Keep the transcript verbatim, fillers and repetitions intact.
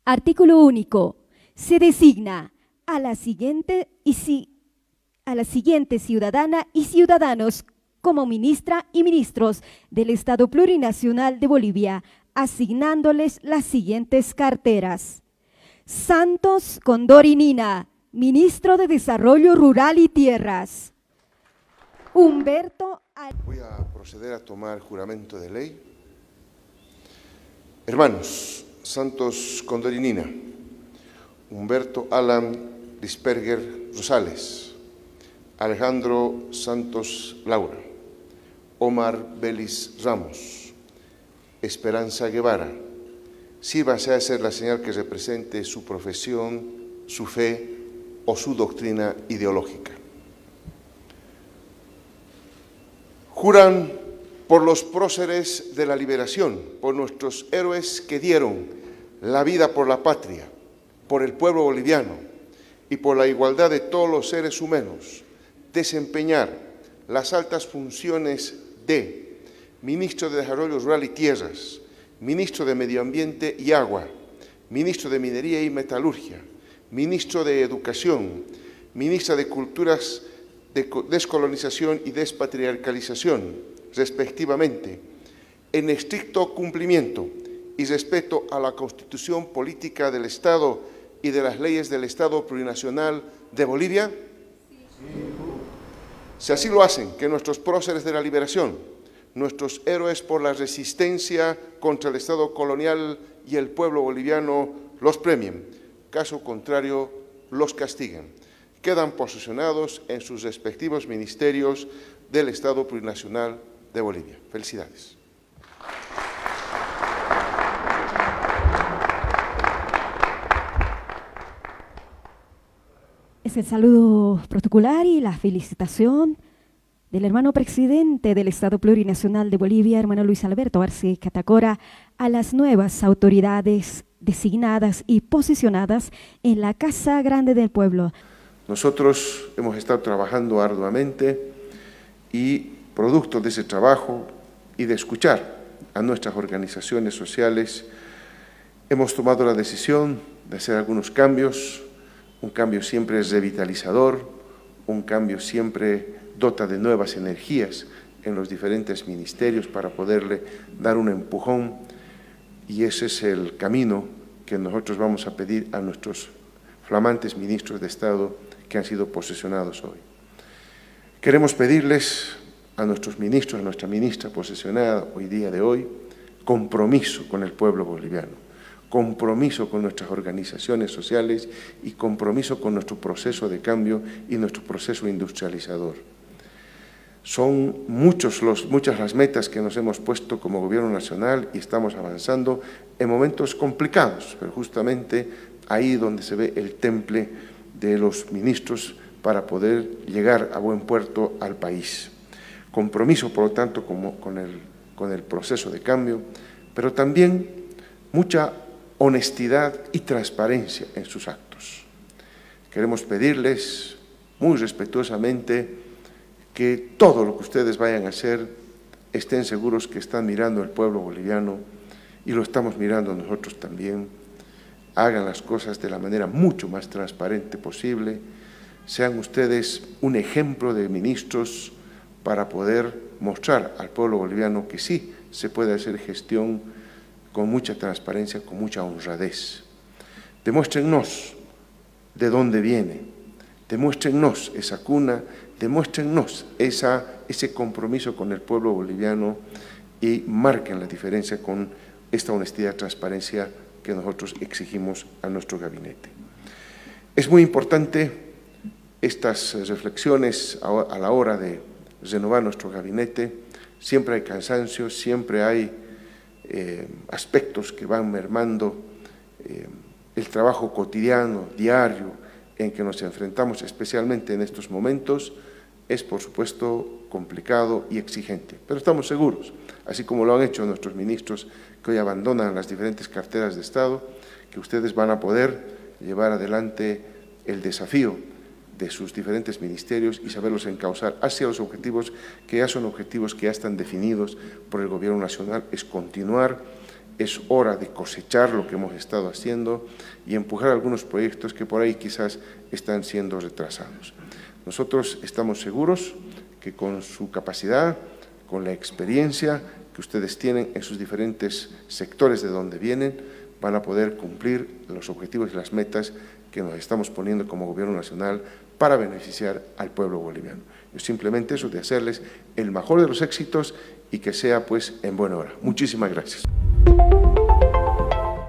Artículo único. Se designa a la siguiente, y si, a la siguiente ciudadana y ciudadanos como ministra y ministros del Estado Plurinacional de Bolivia, asignándoles las siguientes carteras. Santos Condori Nina, ministro de Desarrollo Rural y Tierras. Humberto... Voy a proceder a tomar juramento de ley. Hermanos, Santos Condori Nina, Humberto Alan Lisperger Rosales, Alejandro Santos Laura, Omar Belis Ramos, Esperanza Guevara, sírvase a hacer la señal que represente su profesión, su fe o su doctrina ideológica. Juran por los próceres de la liberación, por nuestros héroes que dieron la vida por la patria, por el pueblo boliviano y por la igualdad de todos los seres humanos, desempeñar las altas funciones de Ministro de Desarrollo Rural y Tierras, Ministro de Medio Ambiente y Agua, Ministro de Minería y Metalurgia, Ministro de Educación, Ministra de Culturas, de Descolonización y Despatriarcalización, respectivamente, en estricto cumplimiento y respeto a la Constitución Política del Estado y de las leyes del Estado Plurinacional de Bolivia? Sí. Si así lo hacen, que nuestros próceres de la liberación, nuestros héroes por la resistencia contra el Estado colonial y el pueblo boliviano los premien, caso contrario los castiguen. Quedan posicionados en sus respectivos ministerios del Estado Plurinacional de Bolivia. Felicidades. Es el saludo protocolar y la felicitación del hermano presidente del Estado Plurinacional de Bolivia, hermano Luis Alberto Arce Catacora, a las nuevas autoridades designadas y posicionadas en la Casa Grande del Pueblo. Nosotros hemos estado trabajando arduamente y producto de ese trabajo y de escuchar a nuestras organizaciones sociales, hemos tomado la decisión de hacer algunos cambios. Un cambio siempre es revitalizador, un cambio siempre dota de nuevas energías en los diferentes ministerios para poderle dar un empujón, y ese es el camino que nosotros vamos a pedir a nuestros flamantes ministros de Estado que han sido posesionados hoy. Queremos pedirles a nuestros ministros, a nuestra ministra posesionada hoy día de hoy, compromiso con el pueblo boliviano, compromiso con nuestras organizaciones sociales y compromiso con nuestro proceso de cambio y nuestro proceso industrializador. Son muchos los, muchas las metas que nos hemos puesto como Gobierno Nacional y estamos avanzando en momentos complicados, pero justamente ahí donde se ve el temple de los ministros para poder llegar a buen puerto al país. Compromiso, por lo tanto, como, con, el, con el proceso de cambio, pero también mucha honestidad y transparencia en sus actos. Queremos pedirles muy respetuosamente que todo lo que ustedes vayan a hacer estén seguros que están mirando el pueblo boliviano y lo estamos mirando nosotros también. Hagan las cosas de la manera mucho más transparente posible, sean ustedes un ejemplo de ministros para poder mostrar al pueblo boliviano que sí se puede hacer gestión con mucha transparencia, con mucha honradez. Demuéstrennos de dónde viene, demuéstrennos esa cuna, demuéstrennos esa, ese compromiso con el pueblo boliviano y marquen la diferencia con esta honestidad y transparencia que nosotros exigimos a nuestro gabinete. Es muy importante estas reflexiones a la hora de renovar nuestro gabinete. Siempre hay cansancio, siempre hay eh, aspectos que van mermando eh, el trabajo cotidiano, diario, en que nos enfrentamos, especialmente en estos momentos, es por supuesto complicado y exigente, pero estamos seguros, así como lo han hecho nuestros ministros que hoy abandonan las diferentes carteras de Estado, que ustedes van a poder llevar adelante el desafío de sus diferentes ministerios y saberlos encauzar hacia los objetivos que ya son objetivos que ya están definidos por el Gobierno Nacional, es continuar es hora de cosechar lo que hemos estado haciendo y empujar algunos proyectos que por ahí quizás están siendo retrasados. Nosotros estamos seguros que con su capacidad, con la experiencia que ustedes tienen en sus diferentes sectores de donde vienen, van a poder cumplir los objetivos y las metas que nos estamos poniendo como Gobierno Nacional para beneficiar al pueblo boliviano. Yo simplemente eso, de hacerles el mejor de los éxitos y que sea pues en buena hora. Muchísimas gracias.